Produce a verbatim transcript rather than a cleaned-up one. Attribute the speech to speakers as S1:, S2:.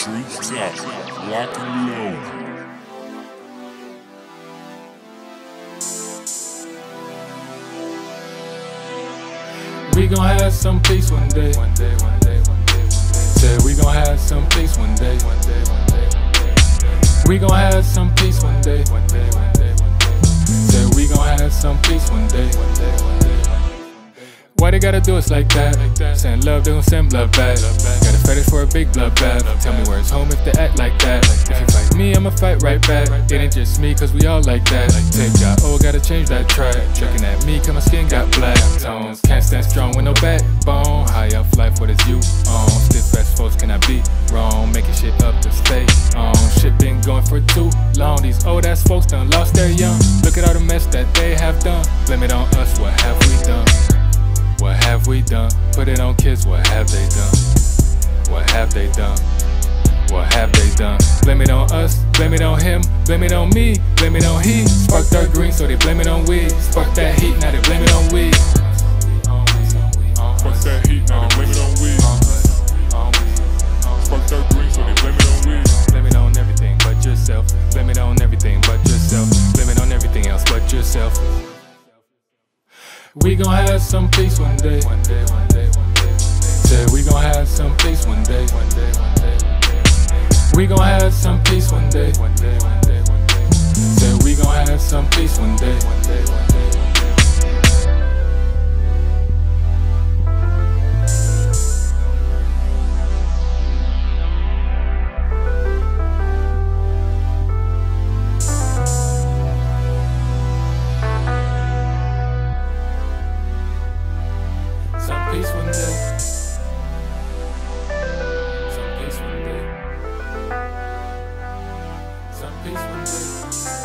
S1: Streets up, lock and load.
S2: We gon' have some peace one day. One day, one day, one day, one day. Said we gon' have some peace one day. One day, one day, one day. We gon' have some peace one day. One day, one day, one day. Said we gon' have some peace one day. One day, one day, one day. Why they gotta do us like that? Send love, they gon' send blood back. Got a fetish for a big blood bath. Tell me where it's home if they act like that. If you fight me, I'ma fight right back. It ain't just me, cause we all like that. Tape got old, gotta change that track. Looking at me, cause my skin got black tones. Can't stand strong with no backbone. High up life, what is you on? Stiff as folks, can I be wrong? Making shit up to stay on. Shit been going for too long. These old ass folks done lost their young. Look at all the mess that they have done. Blame it on us, what have we done? What have we done? Put it on kids, what have they done? What have they done? What have they done? Blame it on us, blame it on him, blame it on me, blame it on he. Spark dark green, so they blame it on we. Spark that heat, now they blame it on we.
S3: Spark that heat, now they blame it on we. Spark dark green, so they blame it on we.
S2: Blame it on everything but yourself. Blame it on everything but yourself. Blame it on everything else but yourself. We gon' have some peace one day. One day, one day, one day, one day. Said we gon' have some peace one day. One day, one day, one day. We gon' have some peace one day. One day, one day, one day. Said we gon' have some peace one day. One day, one day, one day. Some peace one day. Some peace one day. Some peace one day.